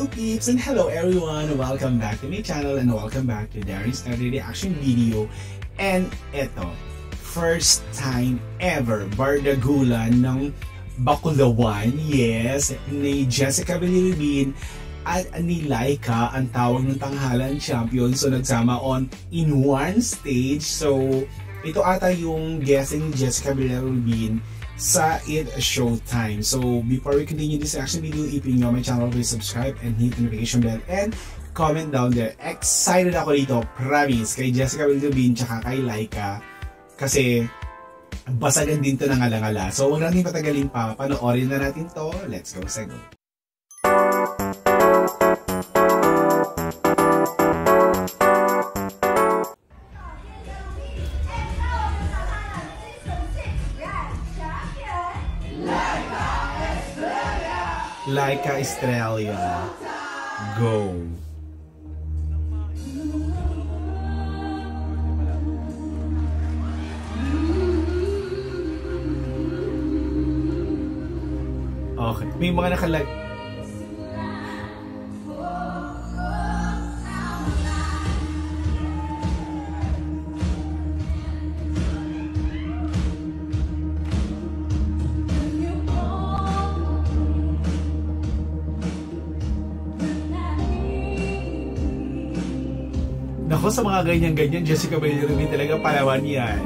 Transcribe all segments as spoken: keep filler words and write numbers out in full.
peeps and hello everyone! Welcome back to my channel and welcome back to Darren's Study Reaction video. And eto, first time ever bardagulan ng Bakulawan, yes, ni Jessica Bilibin at ni Laika ang tawag ng tanghalan champion. So nagsama on in one stage. So ito ata yung guessing ni Jessica Bilibin sa It Showtime. So before we continue this reaction video, if you know my channel, please subscribe and hit the notification bell and comment down there. Excited ako dito, promise, kay Jessica Bilibin tsaka kay Laika kasi basagan din to ng alangala. So huwag natin patagalin pa, panoorin na natin to. Let's go, Sego. Laika Estrella, go! Okay, may mga nakalag... Nako, sa mga ganyan-ganyan, Jessica Bilibin talaga palawan yan.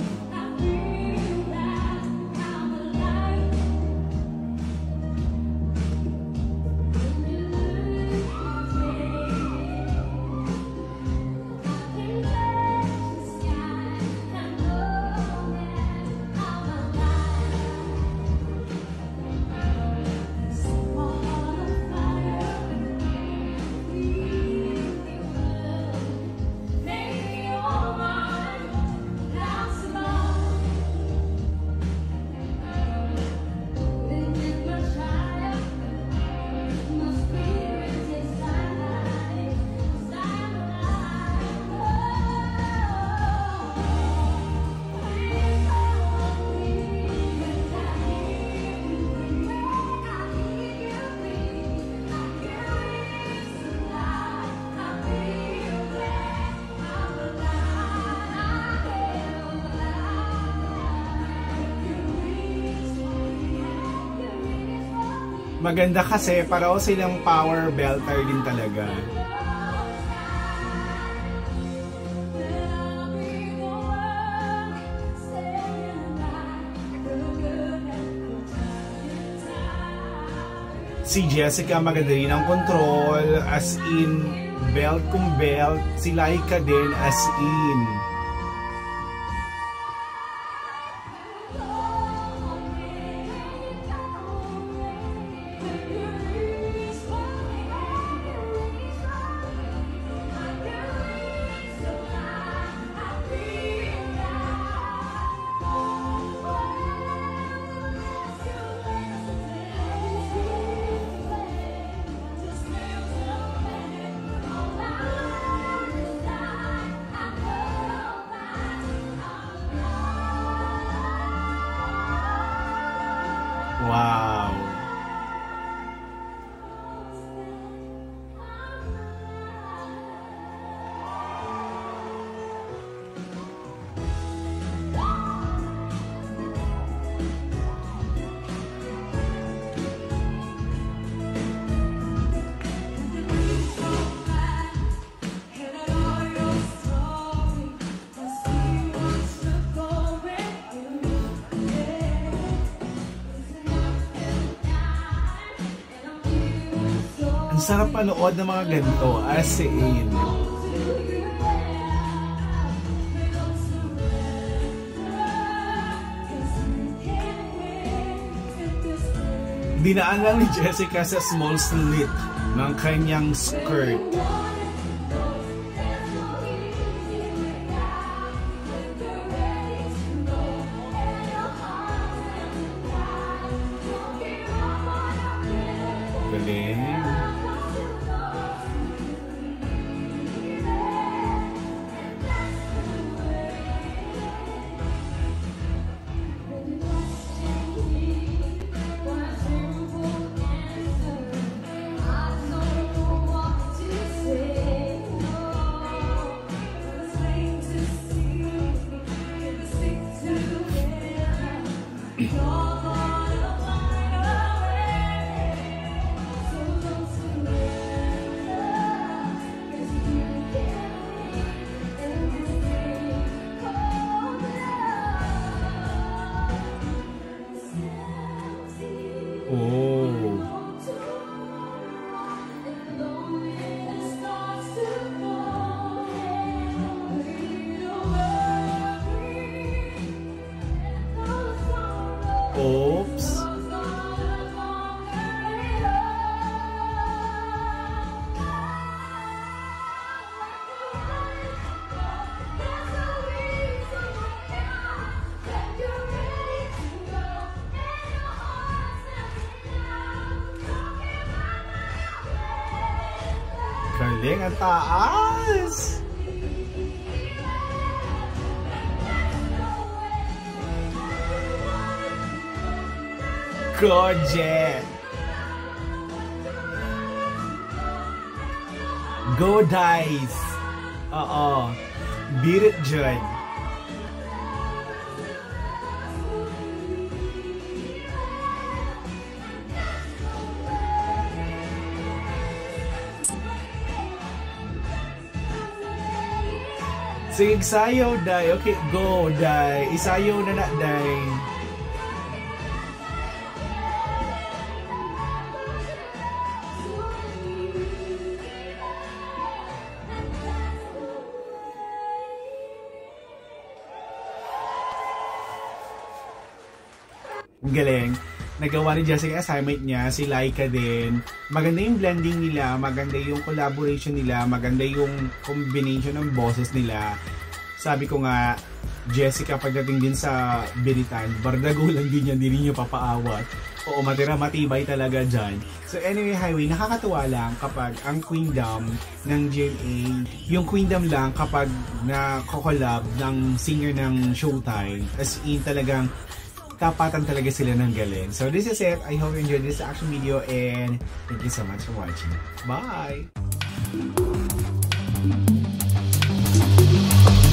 Maganda kasi pareho silang power belter din talaga. Si Jessica maganda rin ang control, as in belt kung belt. Si Laika din as in. Wow. Ang sarap panood ng mga ganito, as in. Dinaan lang ni Jessica sa small slit ng kanyang skirt. Galing. Galing, ang taas! Go, Jet! Go, Dice! Oo. Beat it, Jud. Sige, sayaw, Day. Okay, go, Day. Isayaw na na, Day. Galing. Nagawa ni Jessica assignment niya, si Laika din. Maganda yung blending nila, maganda yung collaboration nila, maganda yung combination ng boses nila. Sabi ko nga, Jessica pagdating din sa biritan, bardagulan din yan, hindi niyo papaawat. Oo, matira matibay talaga dyan. So anyway, Highway, nakakatuwa lang kapag ang Queendom ng G M A, yung Queendom lang kapag na-collab ng singer ng Showtime, as in talagang tapatan talaga sila ng galing. So this is it. I hope you enjoyed this action video and thank you so much for watching. Bye!